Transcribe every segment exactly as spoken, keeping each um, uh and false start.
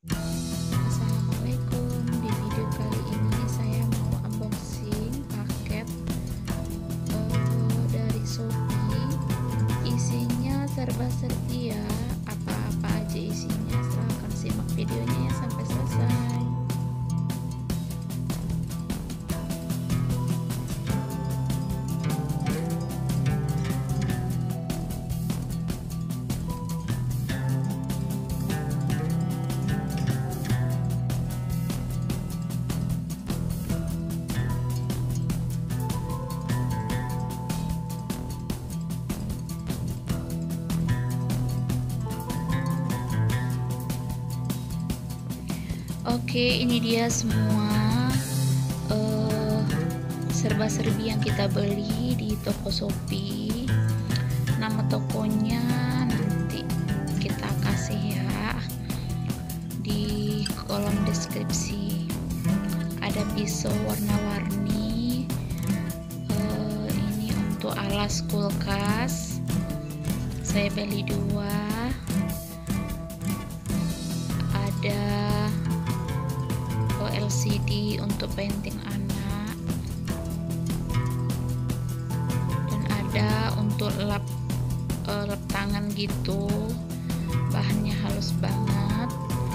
Assalamualaikum. Di video kali ini saya mau unboxing paket uh, dari Shopee. Isinya serba serbi ya. Apa-apa aja isinya, silahkan simak videonya ya sampai selesai. Oke, ini dia semua uh, serba-serbi yang kita beli di toko Shopee. Nama tokonya nanti kita kasih ya di kolom deskripsi. Ada pisau warna-warni, uh, ini untuk alas kulkas, saya beli dua. Ada L C D untuk painting anak, dan ada untuk lap uh, lap tangan gitu, bahannya halus banget.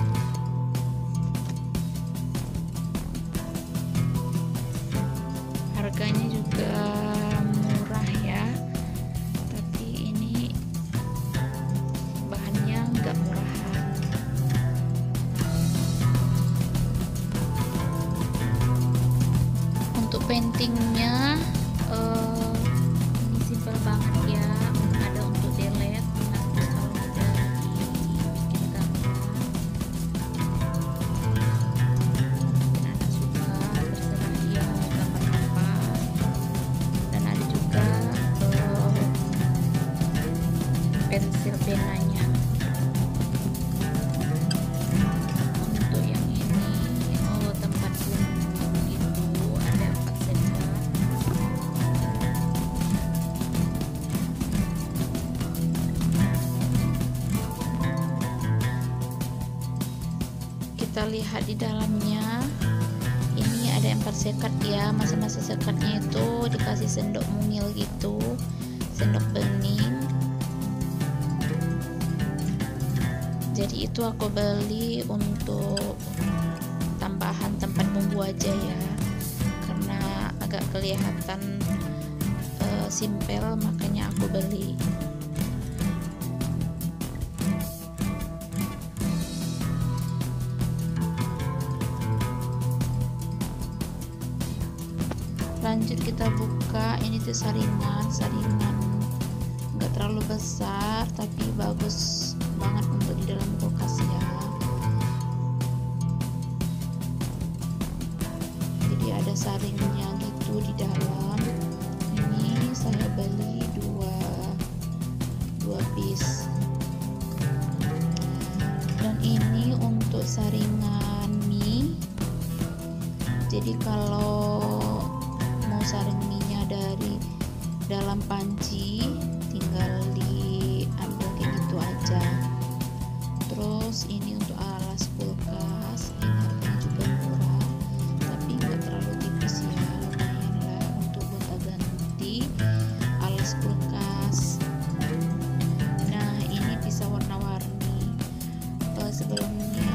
Harganya juga murah ya, tapi ini bahannya nggak murahan. Untuk paintingnya uh, ini simple banget ya, ada untuk delete nanti kalau udah dibikin gambar. Mungkin anak suka, terserah dia mau gambar apa. Dan ada juga uh, pensil penanya. Untuk yang ini oh tempat gunung gitu, ada empat sekat. Kita lihat di dalamnya, ini ada empat sekat ya. Masa-masa sekatnya itu dikasih sendok mungil gitu, sendok bening. Jadi itu aku beli untuk tambahan tempat bumbu aja ya, karena agak kelihatan uh, simpel, makanya aku beli. Lanjut kita buka, ini tuh saringan saringan nggak terlalu besar tapi bagus banget untuk di dalam kulkas ya. Jadi ada saringnya gitu di dalam. Ini saya beli dua dua piece. Dan ini untuk saringan mie. Jadi kalau mau saring mie-nya dari dalam panci, tinggal diambil kayak gitu aja. Terus ini untuk alas kulkas, ini harganya juga murah tapi nggak terlalu tipis ya, lumayan lah untuk gonta ganti alas kulkas. Nah ini bisa warna-warni. uh, sebelumnya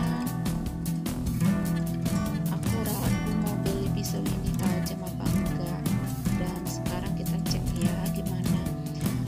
aku ragu mau beli pisau ini tajam apa enggak, dan sekarang kita cek ya gimana.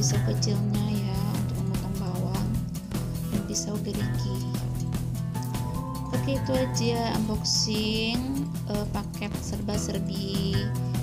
pisau kecilnya ya untuk memotong bawang, dan pisau gerigi. Oke, itu aja unboxing uh, paket serba-serbi